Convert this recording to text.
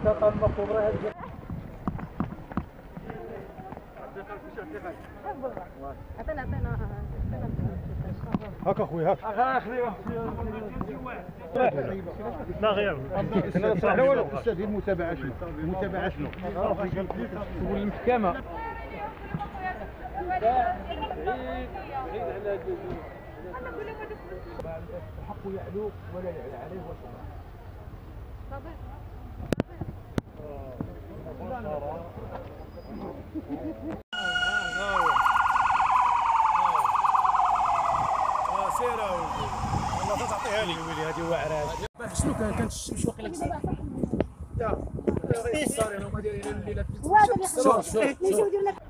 هاك اخوي هاك لا غير لا والو استاذ المتابعه شنو المتابعه شنو والمحكمه بعيد على الحق يعلو ولا يعلى عليه وسلم سيره والله تعطيها لي ويلي هذه واعره شنو كانت الشمس واقيلا لا صار انا ما دايرين الليله